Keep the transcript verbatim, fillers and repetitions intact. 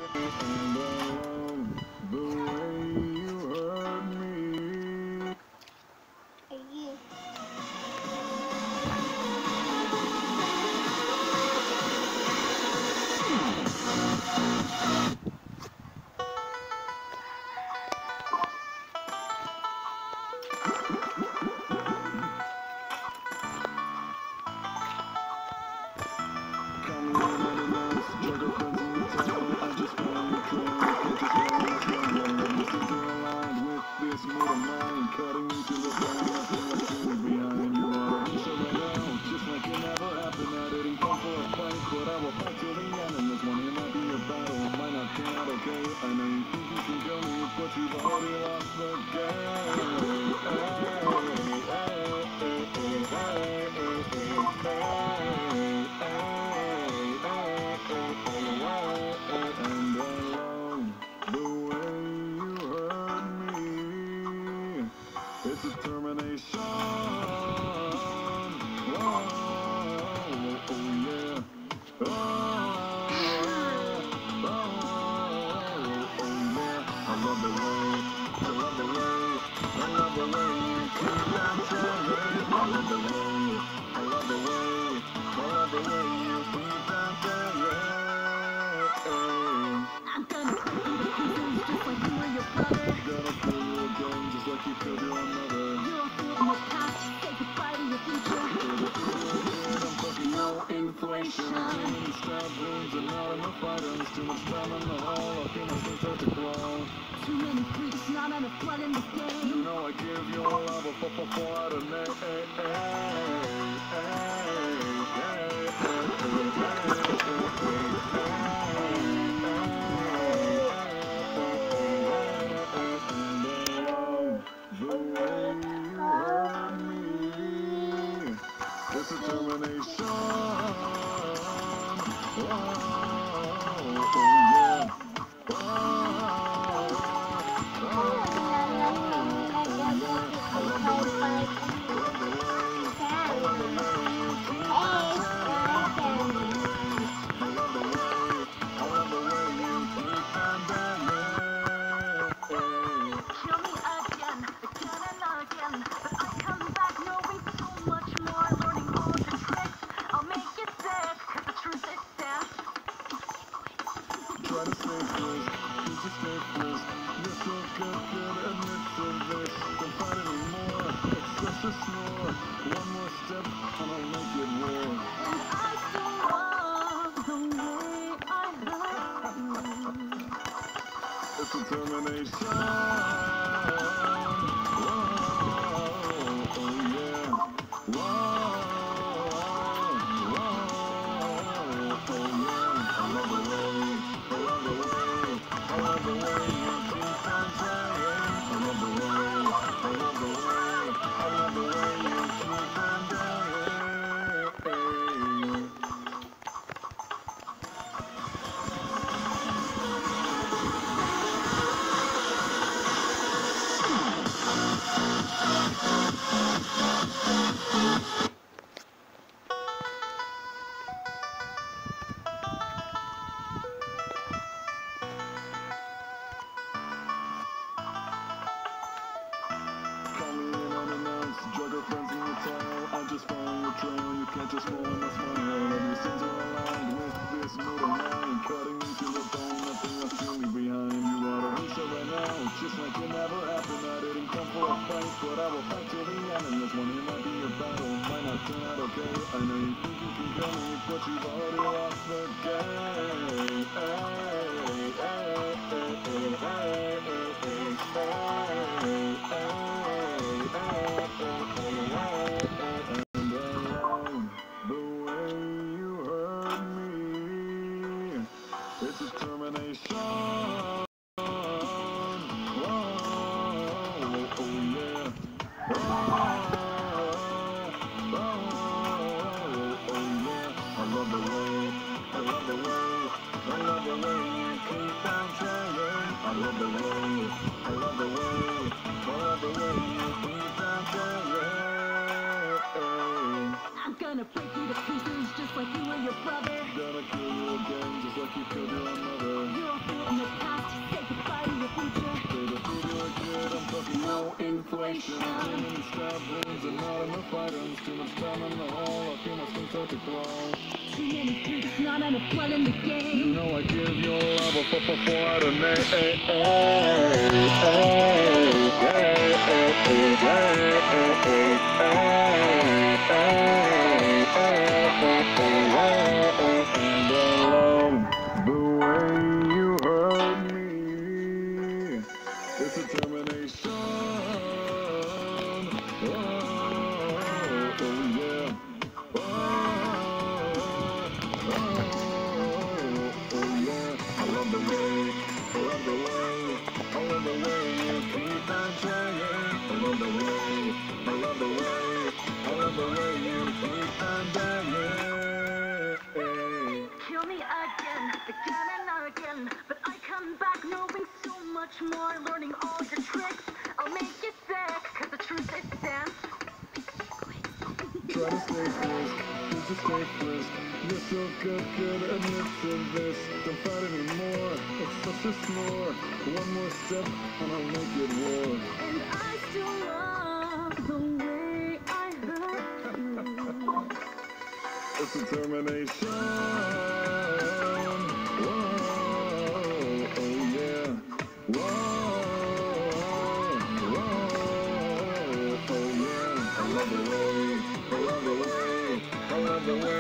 And I love the way you hurt me. Yeah. It's determination. Oh, oh, oh yeah. Oh, oh, oh, oh yeah. I love the way, I love the way, I love the way you keep on telling. I love the way, I love the way, I love the way you keep on telling. I'm gonna break you to pieces just like you were your brother. Gonna kill you again just like you killed your mother. You're a fool in your past, say goodbye to your future. I'm talking no inflation. Too many stab wounds and not enough items. Too much time in the hall, I feel my skin start to crawl. Too many freaks, not enough blood in this game. You know I give you a love of four, four, four out of eight. It's determination. Oh, oh, yeah. Oh, try to stay close, please just stay close. You're so good, good, admit to this. Don't fight anymore, it's just a snore. One more step, and I'll make it war. And I still love the way I hurt you. It's determination. Whoa, oh yeah. Whoa, whoa, oh yeah. I love the way, I love the way, I love the way you keep on trying. I love the way, I love the way, I love the way you keep on dying. Drug her friends in your tail, I just follow your trail. You can't just follow my smile. Your sins are aligned with this mood of mine. Cutting me to the bone, nothing left to leave behind. You ought to reach out right now, just like it never happened. I didn't come for a fight, but I will fight till the end. And this one here might be your battle, might not turn out okay. I know you think you can kill me, but you've already lost the game. Hey, hey, hey, hey, hey, hey, hey, hey, hey. And I love the way you hurt me. It's determination. Oh, oh yeah. Oh, oh, oh yeah. I love the way, I love the way, I love the way you keep on trying. I love the way, I love the way, I love the way you keep on trying. I'm gonna break you to pieces just like you were your brother. Gonna kill you again just like you killed your mother. You're a fool It's not enough blood in the game. You know I give your love a four, four, four out of eight. And I love the way you hurt me. It's determination. Oh, oh yeah. Oh, oh, oh yeah. I love the way, I love the way, I love the way you keep on trying. I love the way, I love the way, I love the way you keep on dying. Kill me again, again and again. But I come back knowing so much more. Learning all your tricks, I'll make you sick. Cause the truth is stands. Try to stay first, just to stay first. You're so good, good, admit to this. Don't fight anymore, it's just a snore. One more step and I'll make it war. And I still love the way I hurt you. It's determination. Whoa, oh yeah. Whoa, whoa, oh yeah. I love the way, I love the way, I love the way